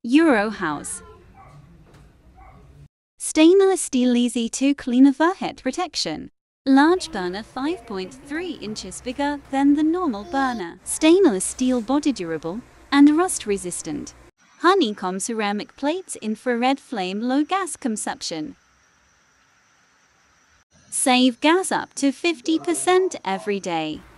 Eurohauz. Stainless steel easy to clean overhead protection. Large burner 5.3 inches bigger than the normal burner. Stainless steel body durable and rust resistant. Honeycomb ceramic plates, infrared flame, low gas consumption. Save gas up to 50% every day.